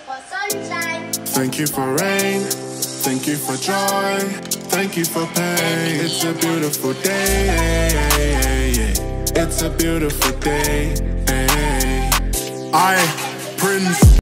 for sunshine. Thank you for rain, thank you for joy, thank you for pain. It's a beautiful day, it's a beautiful day. I, Prince.